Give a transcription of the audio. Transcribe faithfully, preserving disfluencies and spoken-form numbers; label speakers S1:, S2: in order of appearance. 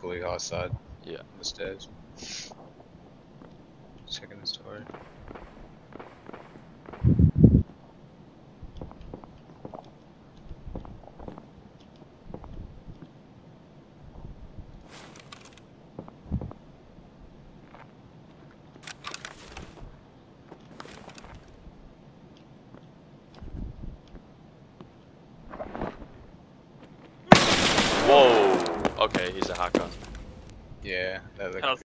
S1: equally high side.
S2: Yeah.
S1: On the stairs. Checking the story.
S2: Whoa. Okay, he's a hacker.
S1: Yeah, that, that
S3: How's